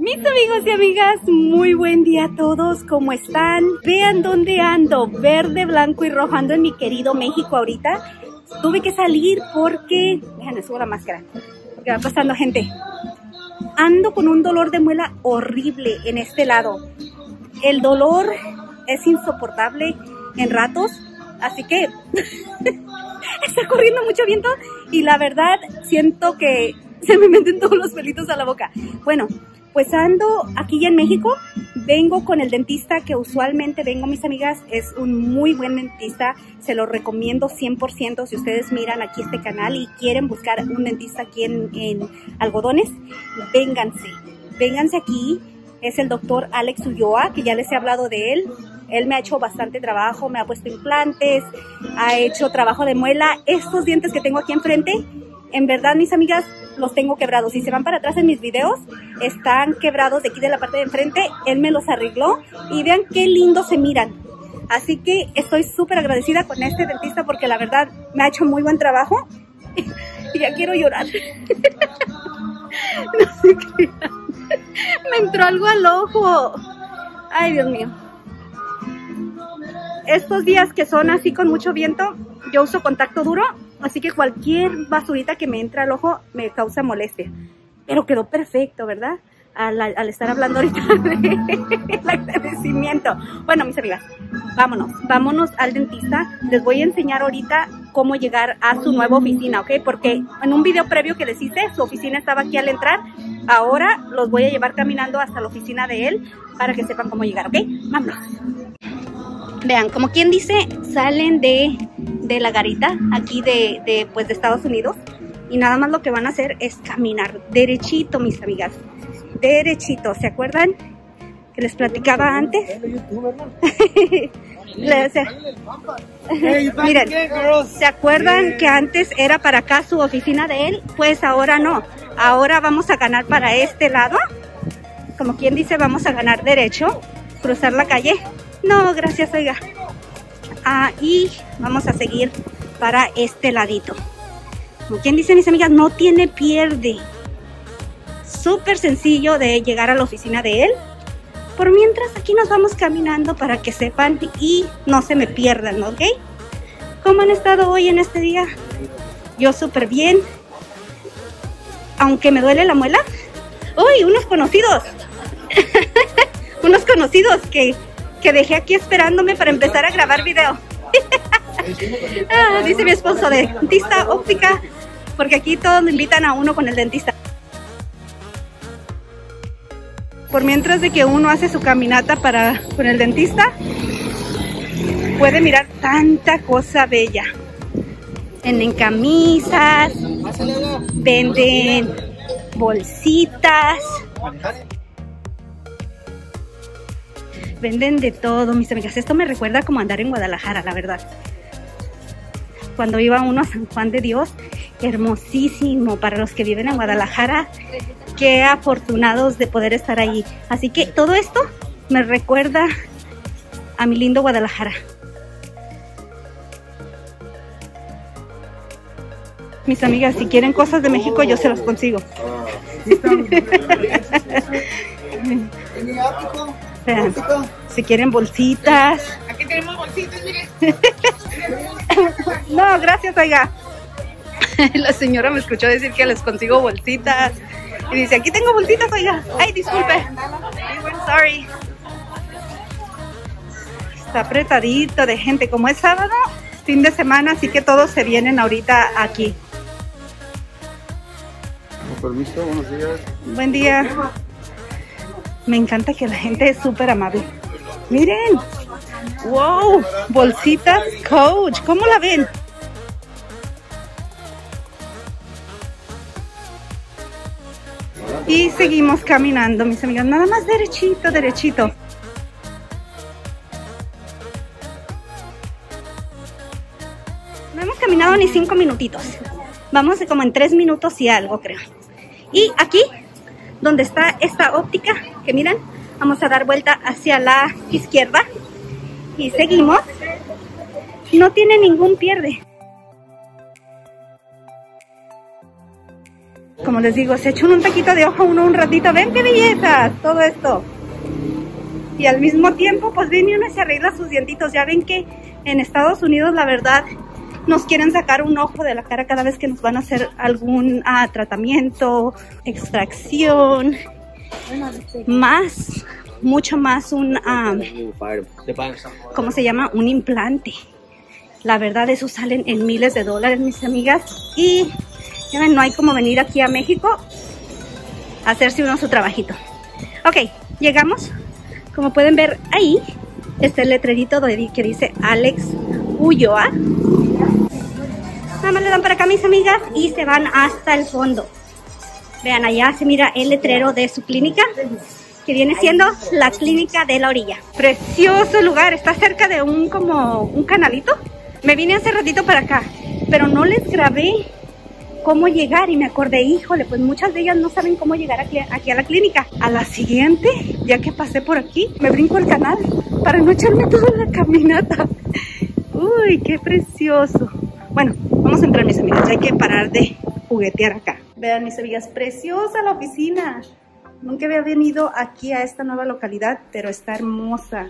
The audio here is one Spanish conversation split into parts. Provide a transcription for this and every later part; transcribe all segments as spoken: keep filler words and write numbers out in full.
Mis amigos y amigas, muy buen día a todos, ¿cómo están? Vean dónde ando, verde, blanco y rojo, ando en mi querido México ahorita. Tuve que salir porque, déjenme subo la máscara, porque va pasando gente. Ando con un dolor de muela horrible en este lado. El dolor es insoportable en ratos, así que está corriendo mucho viento y la verdad siento que se me meten todos los pelitos a la boca. Bueno, pues ando aquí en México, vengo con el dentista que usualmente vengo, mis amigas, es un muy buen dentista, se lo recomiendo cien por ciento si ustedes miran aquí este canal y quieren buscar un dentista aquí en, en Algodones, vénganse, vénganse aquí, es el doctor Alex Ulloa, que ya les he hablado de él, él me ha hecho bastante trabajo, me ha puesto implantes, ha hecho trabajo de muela, estos dientes que tengo aquí enfrente, en verdad, mis amigas, los tengo quebrados. Si se van para atrás en mis videos, están quebrados de aquí de la parte de enfrente. Él me los arregló y vean qué lindos se miran. Así que estoy súper agradecida con este dentista porque la verdad me ha hecho muy buen trabajo. Y ya quiero llorar. No sé qué. Me entró algo al ojo. Ay, Dios mío. Estos días que son así con mucho viento, yo uso contacto duro. Así que cualquier basurita que me entra al ojo me causa molestia. Pero quedó perfecto, ¿verdad? Al, al estar hablando ahorita del agradecimiento. Bueno, mis amigas, vámonos. Vámonos al dentista. Les voy a enseñar ahorita cómo llegar a su nueva oficina, ¿ok? Porque en un video previo que les hice, su oficina estaba aquí al entrar. Ahora los voy a llevar caminando hasta la oficina de él para que sepan cómo llegar, ¿ok? Vámonos. Vean, como quien dice, salen de, de la garita aquí de, de, pues de Estados Unidos y nada más lo que van a hacer es caminar derechito, mis amigas, derechito. ¿Se acuerdan que les platicaba antes? Miren, ¿se acuerdan que antes era para acá su oficina de él? Pues ahora no, ahora vamos a ganar para este lado, como quien dice, vamos a ganar derecho, cruzar la calle. No, gracias, oiga. Ah, y vamos a seguir para este ladito. Como quien dice, mis amigas, no tiene pierde. Súper sencillo de llegar a la oficina de él. Por mientras, aquí nos vamos caminando para que sepan y no se me pierdan, ¿ok? ¿Cómo han estado hoy en este día? Yo súper bien. Aunque me duele la muela. ¡Uy! Unos conocidos. Unos conocidos que... que dejé aquí esperándome para empezar a grabar video. Ah, dice mi esposo, de dentista óptica, porque aquí todos me invitan a uno con el dentista. Por mientras de que uno hace su caminata para con el dentista, puede mirar tanta cosa bella. Venden camisas, venden bolsitas. Venden de todo, mis amigas. Esto me recuerda como andar en Guadalajara, la verdad. Cuando iba uno a San Juan de Dios, hermosísimo para los que viven en Guadalajara. Qué afortunados de poder estar ahí. Así que todo esto me recuerda a mi lindo Guadalajara. Mis amigas, si quieren cosas de México, yo se los consigo. Vean, si quieren bolsitas. Aquí tenemos bolsitas, miren. No, gracias, oiga. La señora me escuchó decir que les consigo bolsitas. Y dice, aquí tengo bolsitas, oiga. Ay, disculpe. Sorry. Está apretadito de gente. Como es sábado, fin de semana, así que todos se vienen ahorita aquí. Con permiso, buenos días. Buen día. Me encanta que la gente es súper amable. Miren. Wow. Bolsitas Coach. ¿Cómo la ven? Y seguimos caminando, mis amigas. Nada más derechito, derechito. No hemos caminado ni cinco minutitos. Vamos como en tres minutos y algo, creo. Y aquí, donde está esta óptica, que miran, vamos a dar vuelta hacia la izquierda y seguimos. No tiene ningún pierde. Como les digo, se echan un taquito de hoja uno un ratito. ¡Ven qué belleza! Todo esto. Y al mismo tiempo, pues viene uno y se arregla sus dientitos. Ya ven que en Estados Unidos, la verdad, nos quieren sacar un ojo de la cara cada vez que nos van a hacer algún ah, tratamiento, extracción, más, mucho más un, um, ¿cómo se llama? Un implante. La verdad, esos salen en miles de dólares, mis amigas. Y ya ven, no hay como venir aquí a México a hacerse uno su trabajito. Ok, llegamos. Como pueden ver ahí, está el letrerito que dice Alex Ulloa. Nada más le dan para acá, mis amigas, y se van hasta el fondo. Vean, allá se mira el letrero de su clínica, que viene siendo la clínica de la orilla. Precioso lugar, está cerca de un como un canalito. Me vine hace ratito para acá, pero no les grabé cómo llegar y me acordé, híjole, pues muchas de ellas no saben cómo llegar aquí, aquí a la clínica. A la siguiente, ya que pasé por aquí, me brinco el canal para no echarme toda la caminata. Uy, qué precioso. Bueno, vamos a entrar, mis amigas, ya hay que parar de juguetear acá. Vean, mis amigas, preciosa la oficina. Nunca había venido aquí a esta nueva localidad, pero está hermosa.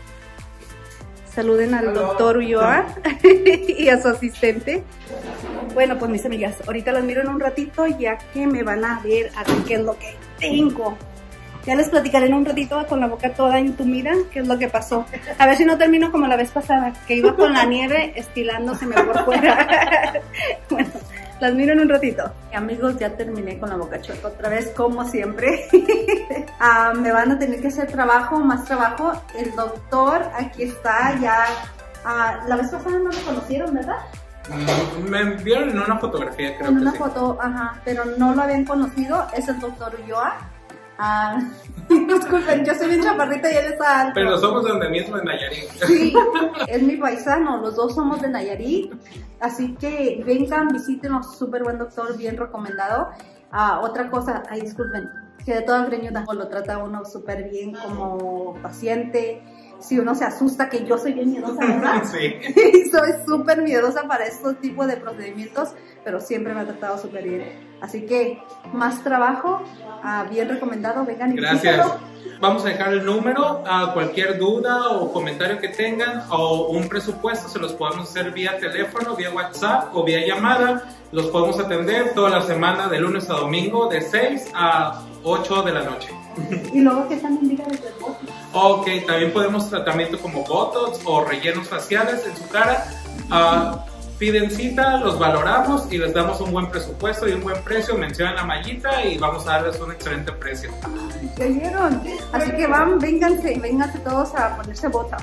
Saluden al doctor Ulloa y a su asistente. Bueno, pues mis amigas, ahorita las miro en un ratito ya que me van a ver a ver qué es lo que tengo. Ya les platicaré en un ratito con la boca toda entumida qué es lo que pasó. A ver si no termino como la vez pasada, que iba con la nieve estilándoseme por fuera. Bueno, las miro en un ratito. Amigos, ya terminé con la boca chueca otra vez, como siempre. uh, me van a tener que hacer trabajo, más trabajo. El doctor aquí está, ya... Uh, la vez pasada no lo conocieron, ¿verdad? Me vieron en una fotografía, creo. En que una sí. foto, ajá, pero no lo habían conocido. Es el doctor Ulloa. Ah, disculpen, yo soy bien chaparrita y él está alto. Pero somos donde mismo en Nayarit. Sí, es mi paisano, los dos somos de Nayarit. Así que vengan, visítenos, súper buen doctor, bien recomendado. Ah, otra cosa, ay, disculpen, que de toda greñuda lo trata uno súper bien como paciente. Si uno se asusta, que yo soy bien miedosa, ¿verdad? Sí. Soy súper miedosa para estos tipos de procedimientos, pero siempre me ha tratado súper bien. Así que, más trabajo, uh, bien recomendado, vengan y Gracias. visítenlo. Vamos a dejar el número, a cualquier duda o comentario que tengan o un presupuesto se los podemos hacer vía teléfono, vía WhatsApp o vía llamada. Los podemos atender toda la semana de lunes a domingo de seis a ocho de la noche. Y luego que también diga desde el botox. Ok, también podemos tratamiento como botox o rellenos faciales en su cara. Uh, piden cita, los valoramos y les damos un buen presupuesto y un buen precio. Mencionan la mallita y vamos a darles un excelente precio. ¿Ya vieron? Así que van, vénganse, vénganse todos a ponerse botox.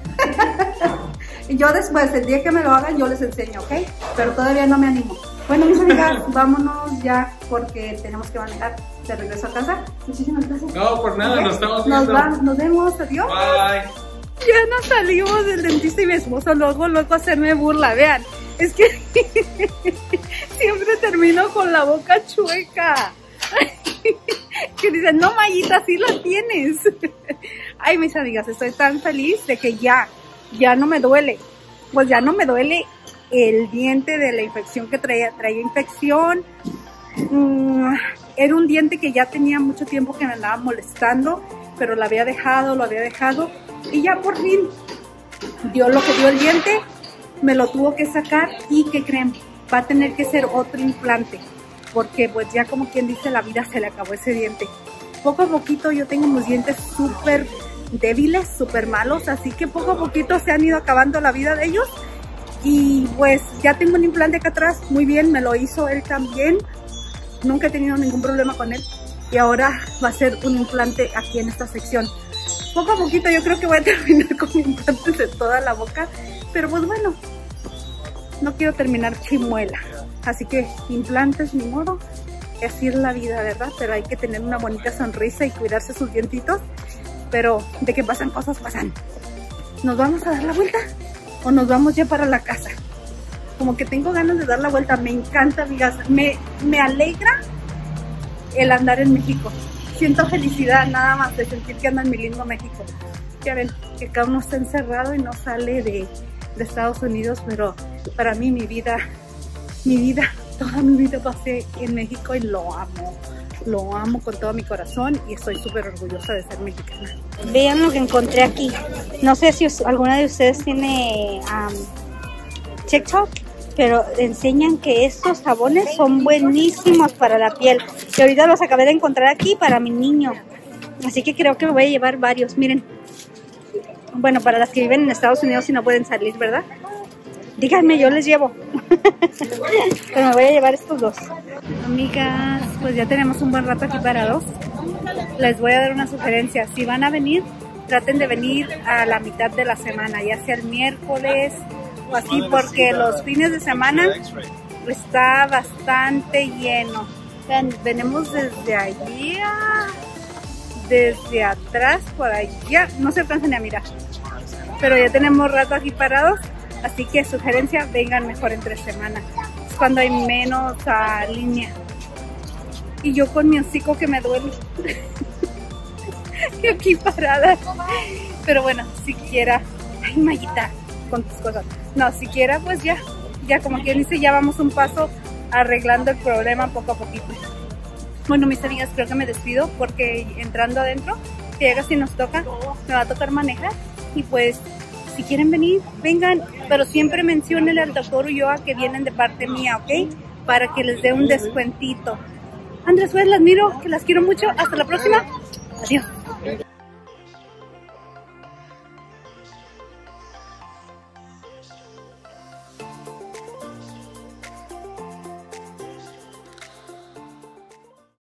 Y yo después, el día que me lo hagan, yo les enseño, ¿ok? Pero todavía no me animo. Bueno, mis amigas, vámonos ya porque tenemos que manejar de regreso a casa. Muchísimas gracias. No, por nada, ¿Okay? nos estamos Nos, viendo. va, nos vemos, adiós. Bye. Ya nos salimos del dentista y mi esposo luego, luego hacerme burla, vean. Es que siempre termino con la boca chueca. Que dicen, no, Mayita, sí la tienes. Ay, mis amigas, estoy tan feliz de que ya, ya no me duele. Pues ya no me duele el diente de la infección que traía, traía infección. Mm, era un diente que ya tenía mucho tiempo que me andaba molestando, pero lo había dejado, lo había dejado. Y ya por fin dio lo que dio el diente, me lo tuvo que sacar y ¿qué creen? Va a tener que ser otro implante, porque pues ya como quien dice la vida se le acabó ese diente. Poco a poquito yo tengo mis dientes súper débiles, súper malos, así que poco a poquito se han ido acabando la vida de ellos. Y pues ya tengo un implante acá atrás, muy bien, me lo hizo él también. Nunca he tenido ningún problema con él. Y ahora va a ser un implante aquí en esta sección. Poco a poquito yo creo que voy a terminar con implantes de toda la boca. Pero pues bueno, no quiero terminar chimuela. Así que implantes ni modo. Así es la vida, ¿verdad? Pero hay que tener una bonita sonrisa y cuidarse sus dientitos. Pero de que pasan cosas, pasan. ¿Nos vamos a dar la vuelta? ¿O nos vamos ya para la casa? Como que tengo ganas de dar la vuelta. Me encanta, amigas. Me, me alegra el andar en México. Siento felicidad nada más de sentir que ando en mi lindo México. Ya ven, que cada uno está encerrado y no sale de, de Estados Unidos. Pero para mí mi vida, mi vida toda mi vida pasé en México y lo amo. Lo amo con todo mi corazón y estoy súper orgullosa de ser mexicana. Vean lo que encontré aquí. No sé si os, alguna de ustedes tiene um, TikTok, pero enseñan que estos jabones son buenísimos para la piel. Y ahorita los acabé de encontrar aquí para mi niño. Así que creo que me voy a llevar varios. Miren. Bueno, para las que viven en Estados Unidos y no pueden salir, ¿verdad? Díganme, yo les llevo. Pero me voy a llevar estos dos. Amigas, pues ya tenemos un buen rato aquí parados. Les voy a dar una sugerencia. Si van a venir, traten de venir a la mitad de la semana, ya sea el miércoles o así, porque los fines de semana está bastante lleno. Vean, venimos desde allá, desde atrás, por allá. No se alcanzan ni a mirar. Pero ya tenemos rato aquí parados. Así que sugerencia, vengan mejor entre semanas. Es cuando hay menos uh, línea. Y yo con mi hocico que me duele. Y aquí parada. Pero bueno, siquiera. Ay, Mayita, con tus cosas. No, siquiera pues ya. Ya como quien dice, ya vamos un paso arreglando el problema poco a poquito. Bueno, mis amigas, creo que me despido porque entrando adentro, si llega si nos toca, me va a tocar manejar. Y pues, si quieren venir, vengan, pero siempre menciónenle al doctor Ulloa que vienen de parte mía, ¿ok? Para que les dé un descuentito. Andrés, pues las miro, que las quiero mucho. Hasta la próxima. Adiós.